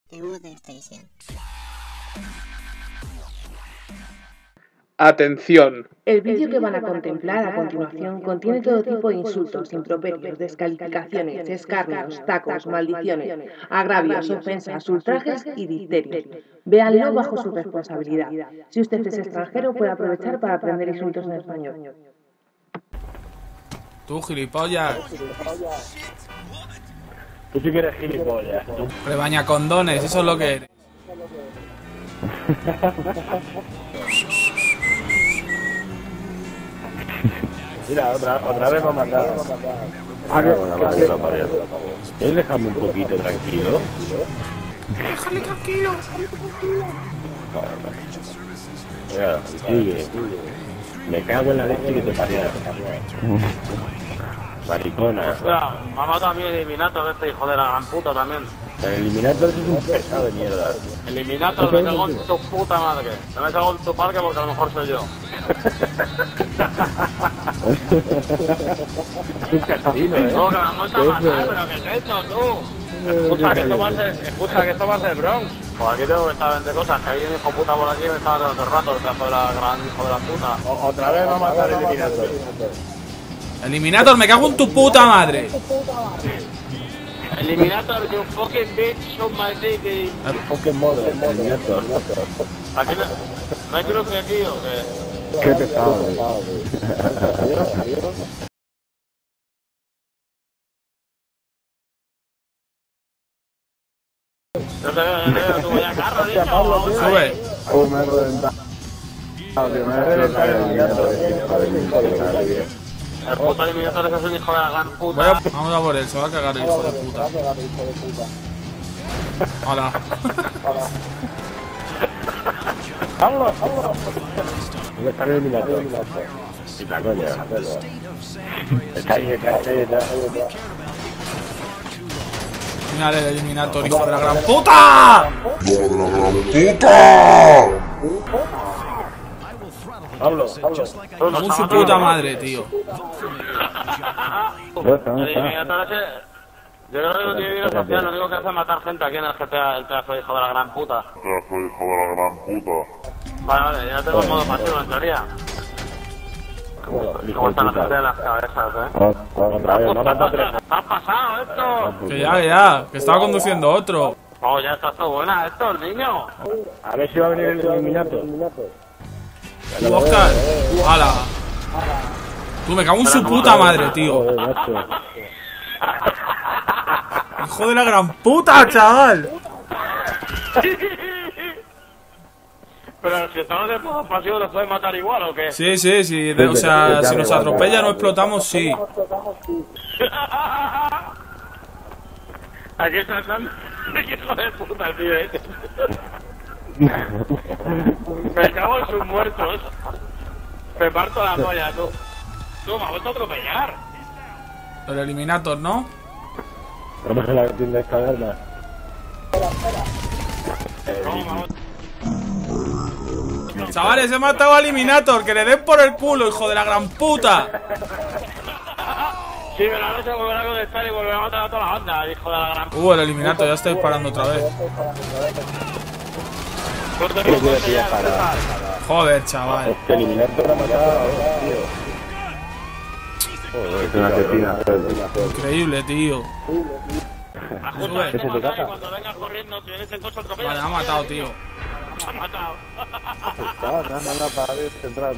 Atención. El vídeo que van a contemplar a continuación contiene todo tipo de insultos, improperios, descalificaciones, escarnios, tacos, maldiciones, agravios, ofensas, ultrajes y difterios. Véanlo bajo su responsabilidad. Si usted es extranjero, puede aprovechar para aprender insultos en español. Tú, gilipollas. Tú sí que eres gilipollas. Rebañacondones, eso es lo que eres. Mira, otra vez va a matar. ¿Quieres dejarme un poquito tranquilo? Déjale tranquilo. Mira, sigue. Me cago en la leche que te parió. Maricona. Mira, me ha matado a mí el Eliminator este hijo de la gran puta también. El Eliminator es un pesado de mierda. Eliminator, me cago en tu puta madre. No me cago en tu parque porque a lo mejor soy yo. Un casino, No, que me han vuelto a matar, pero ¿qué es esto, tú? Escucha, que esto va a ser Bronx. Pues aquí tengo que estar vendiendo cosas, que hay un hijo puta por aquí y me está dando todo el rato, el pedazo de la gran hijo de la puta. Otra vez va a matar el Eliminator. Eliminator, me cago en tu puta madre. Eliminator, you fucking bitch, on my dick. El Pokémon, Eliminator. Aquí no hay cruce aquí, ¿o qué? Qué pesado. No te veo, tú vaya carro, dicho. Sube. Me he reventado. Me he reventado el Eliminator. El puto Eliminator es un hijo de la gran puta. Vamos a por él, se va a cagar el hijo de puta. Hola. ¡Vámonos! ¿Dónde está el Eliminator? Y la coña. Está ahí. Mira el Eliminator, hijo de la gran puta. Pablo. Cago en su puta madre, tío. El Eliminator ese... Yo creo que no tiene vida social, lo único que hace es matar gente aquí en el GTA, el pedazo de hijo de la gran puta. Vale, ya tengo el modo pasivo en teoría. ¿Cómo están la gente de las cabezas, Otra vez, no mata tres. ¿Qué ha pasado esto? Que ya, que estaba conduciendo otro. Oh, ya está todo buena esto, el niño. A ver si va a venir el Eliminator. Tú, Oscar. Hala. Tú, me cago en su puta madre, tío. Hijo de la gran puta, chaval. Pero si estamos en modo pasivo, ¿nos pueden matar igual o qué? Sí. O sea, si nos atropella no explotamos, sí. Aquí está andando. Hijo de puta, tío, este. Me cago en sus muertos. Me parto la polla, tú. Tú, me has vuelto a atropellar. El Eliminator, ¿no? Vamos a la tienda de caverna. No, me ha vuelto... Chavales, he matado al Eliminator. Que le den por el culo, hijo de la gran puta. Sí, pero ahora se volverá a contestar y volverá a matar a toda la banda, hijo de la gran puta. El Eliminator ya está disparando otra vez. Joder, chaval. El Eliminator ha matado, tío. Es una asesina. Increíble, tío. Sube. Cuando vengas corriendo, tienes el coche atropellado. Vale, ha matado, tío. Ha matado. Está en la pared central,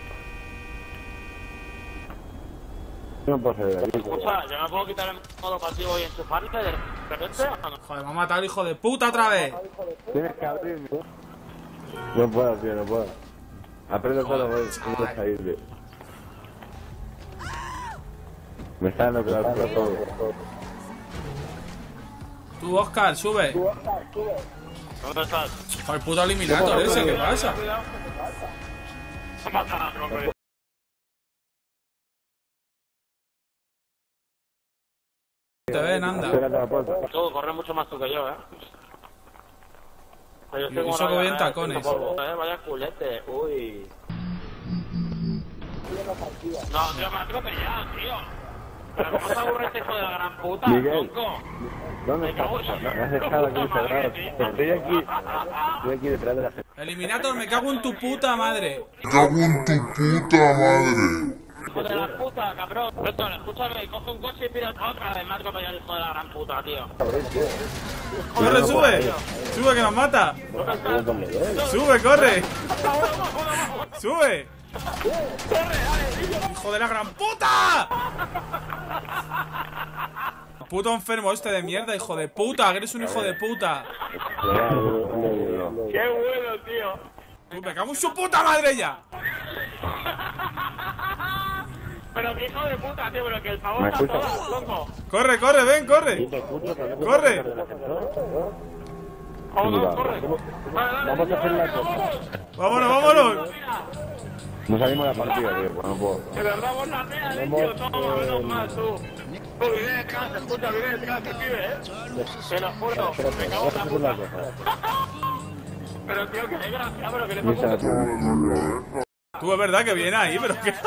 no puedo hacer ahí. Escucha, ¿yo me puedo quitar el modo pasivo y enchufarle de repente? Joder, me ha matado el hijo de puta otra vez. Tienes que abrirme. No puedo, tío, no puedo. Aprende solo, güey. No puedes salirme. Me está dando claro todo. Tú, Oscar, sube. ¿Dónde estás? Joder, puto Eliminator ese, ¿qué pasa? Ha matado a otro. Te ven, anda. Tú, corres mucho más tú que yo, Y eso que voy en tacones. Vaya culete, uy. No, tío, me ha atropellado, tío. Pero ¿cómo te aburre este hijo de la gran puta, Miguel. tronco? ¿Dónde estás? Me has dejado aquí encerrado. Estoy aquí detrás de la gente. Eliminator, me cago en tu puta madre. Hijo de la puta, cabrón. Héctor, escúchame, coge un coche y pira otra vez. Me has atropellado el hijo de la gran puta, tío. Corre, sube. Sube que nos mata. Sube, corre. Sube. Hijo de la gran puta. Puto enfermo este de mierda, hijo de puta. Que eres un hijo de puta. ¡Qué bueno, tío! Tú, me cago en su puta madre ya. Pero qué hijo de puta, tío, pero que el favor ¿Me está escuchas? todo, loco. Corre, corre, ven, corre. Corre. Vámonos, corre. Vamos a hacer la cosa. Vámonos, vámonos. No salimos de la partida, tío. Pues no puedo. Que verdad la mía, tío, toma, menos mal, tú. Tú, vive detrás, escucha, vive detrás, que pibe, Te lo juro, me cago en la puta. Pero, tío, que desgracia, pero que le pasa. Tú, es verdad que viene ahí, pero que...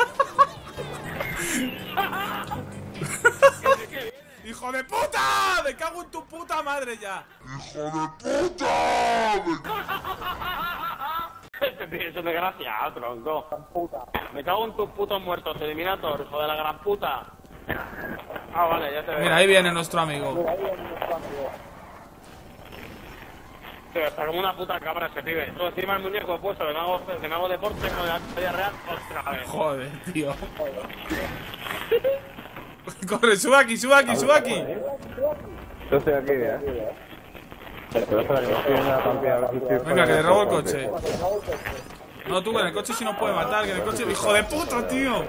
¡Hijo de puta! ¡Me cago en tu puta madre ya! Este tío es un desgraciado, tronco. Me cago en tus putos muertos, Eliminator, hijo de la gran puta. Ah, vale, ya te veo. Mira, ahí viene nuestro amigo. Tío, está como una puta cabra ese pibe. Todo encima el muñeco puesto, que no hago deporte con la vida real otra vez. Joder, tío. Corre, sube aquí, sube aquí, sube aquí. Yo estoy aquí, Pero espera, que estoy en la partida. Venga, que le robo el coche. No, tú, en el coche sí nos puede matar, que en el coche... ¡Hijo de puta, tío!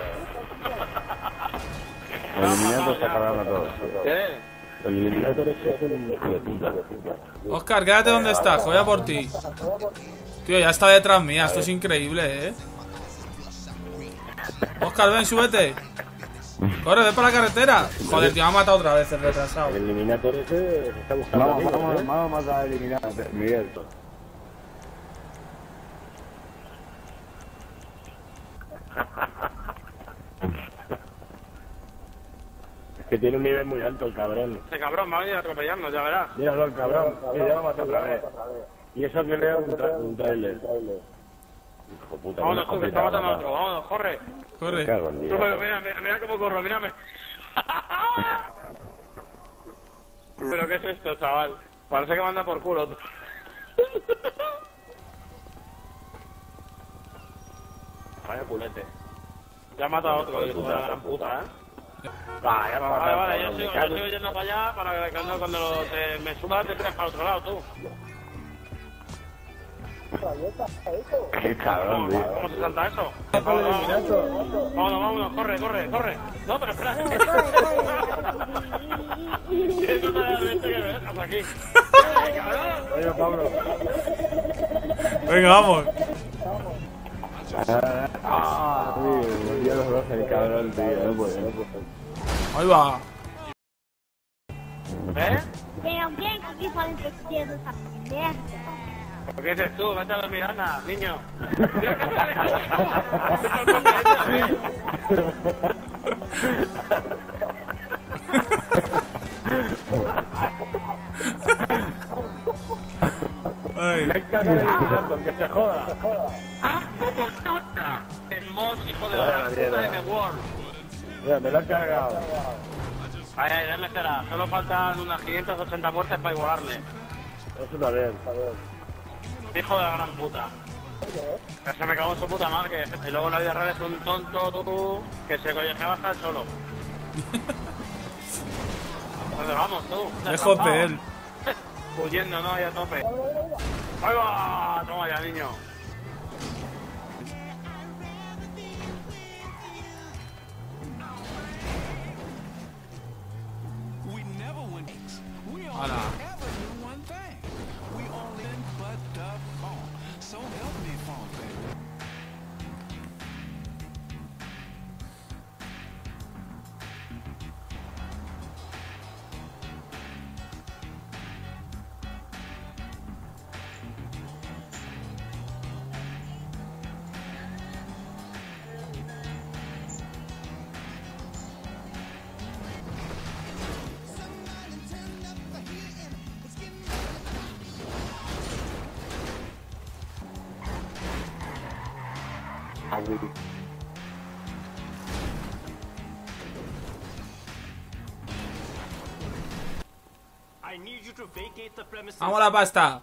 El eliminator está cargando a todos. ¿Qué? El eliminator es un hijo de puta. Oscar, quédate donde estás, voy a por ti. Tío, ya está detrás mía, esto es increíble, ¿eh? Oscar, ven, súbete. Corre, ven para la carretera. Joder, tío, me ha matado otra vez el retrasado. El eliminator ese se está buscando. Vamos a eliminar a Miguel. Es que tiene un nivel muy alto el cabrón. Ese cabrón me va a venir a atropellarnos, ya verás. Míralo el cabrón, ya lo mató otra vez. Y eso que leo un trailer. Hijo puta, Vámonos, tú, que está matando a otro. Vámonos, corre. Corre. Tú, mira cómo corro, mírame. ¿Pero qué es esto, chaval? Parece que manda por culo. Vaya culete. Ya ha matado a otro, hijo de la gran puta, Vale, yo sigo yendo para allá para que cuando me suba te tiras para el otro lado, tú. Qué cabrón, tío. ¿Cómo se salta eso? Vámonos, corre. No, pero espera. Tienes una realmente que me dejas aquí. Oye, Pablo. Venga, vamos. Tío, ya los dos, el cabrón, tío. No puede. Ahí va. Tem alguém aqui falando que precisa dessa merda? ¿Qué dices tú? Vete a dormir, anda, niño. Ay. Que se joda. El mod, hijo de la gran puta de World. Mira, me lo han cargado. Ay, déjame esperar. Solo faltan unas 580 muertes para igualarle. Eso está bien. Hijo de la gran puta. Que se me cagó en su puta madre. Y luego en la vida real es un tonto tú que se collejea hasta el solo. ¿Dónde vamos tú? Lejos de él. Huyendo, ¿no? Ahí a tope. ¡Ahí va! Toma ya, niño. Hala. Vamos a la pasta.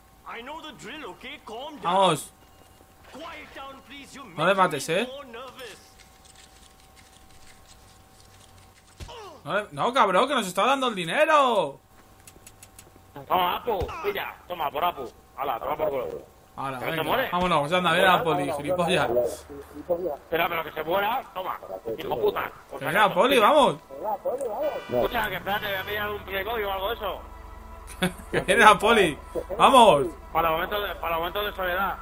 Vamos. No le mates, No, cabrón, que nos está dando el dinero. Toma, Apu, pilla, toma, por Apu. Hala, toma por culo. Ahora, ¿Que se venga, muere? vámonos, anda, viene la poli, gilipollas. Pero que se muera, toma, hijo puta. Que viene la poli, vamos. Escucha, que espérate, voy a pillar un código o algo de eso. Que viene la poli. Vamos. Para momentos de soledad.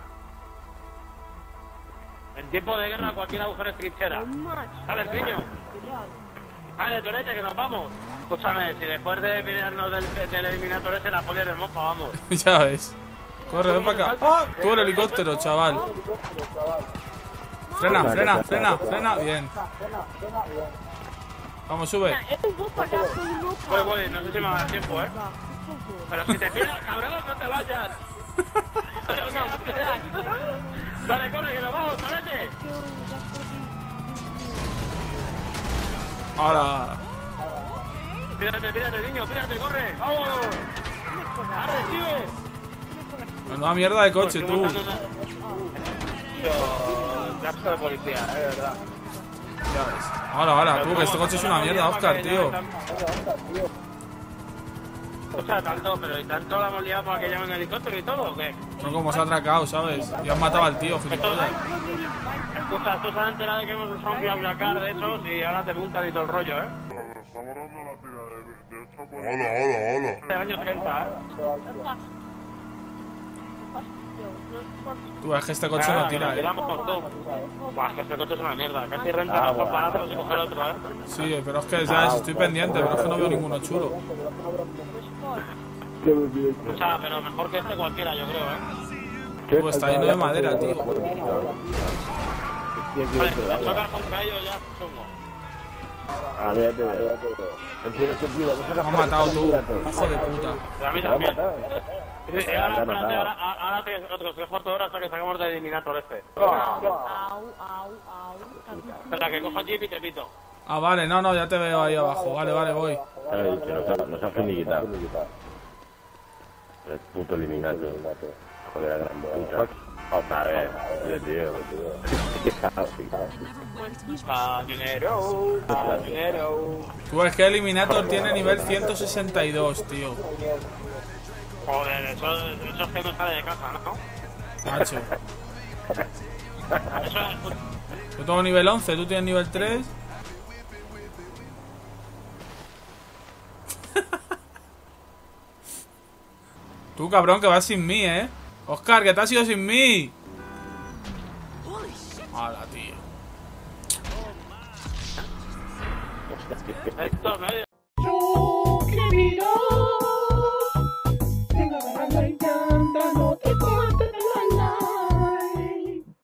En tiempo de guerra cualquier agujero es trinchera. ¿Sabes, niño? Vale, Torete, que nos vamos. Escúchame, si después de mirarnos del eliminatorio ese la poli del mofa, vamos. Ya ves. Corre, ven para acá. ¡Ah! Tú el helicóptero, chaval. Frena, frena, frena, frena. Bien. Vamos, sube. Voy, no sé si me va a dar tiempo, Pero si te tiras, cabrón, no te vayas. Dale, corre, que nos vamos, Torete. Ahora. Pírate, niño, pírate, corre. ¡Vamos! ¡Arre, tío! Menuda mierda de coche, tú. Gasto de policía, es verdad. Ya ves. Ahora, tú, que este coche es una mierda, Oscar, tío. O sea, pero ¿y tanto la hemos liado para que llamen helicóptero y todo o qué? No como se ha atracado, ¿sabes? Y han matado al tío, gilipollas. Escucha, tú se han enterado de que hemos usado un BlaBlaCar de esos y ahora te preguntan y todo el rollo, De años 30, Tú, es que este coche no tira, Tiramos con todo. Buah, es que este coche es una mierda. Casi renta los aparatos y coger otro, Sí, pero es que ya estoy pendiente, pero es que no veo ninguno chulo. O sea, pero mejor que este cualquiera, yo creo, Tú, está lleno de madera, tío. Vale, chocar contra ellos ya, chungo. Me han matado tú, hijo de puta. A mí también. Ahora otros 3 horas hasta que sacamos del eliminator este. Espera, que cojo el jeep y te pito. Ah, vale, no, ya te veo ahí abajo. Vale, voy. Nos ha finiquitado. El puto eliminatorio. Joder, la gran puta. Otra vez. Tío. Dinero. Tú, es que Eliminator tiene nivel 162, tío. Joder, eso es que no sale de casa, ¿no? Macho. Eso es... Yo tengo nivel 11, tú tienes nivel 3. Tú, cabrón, que vas sin mí, Oscar, que te has ido sin mí. Hala, tío. Esto,